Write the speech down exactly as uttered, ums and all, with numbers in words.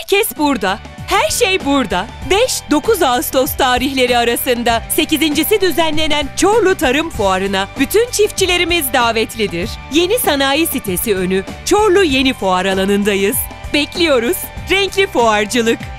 Herkes burada. Her şey burada. beş dokuz Ağustos tarihleri arasında sekizincisi düzenlenen Çorlu Tarım Fuarı'na bütün çiftçilerimiz davetlidir. Yeni sanayi sitesi önü Çorlu Yeni Fuar alanındayız. Bekliyoruz. Renkli fuarcılık.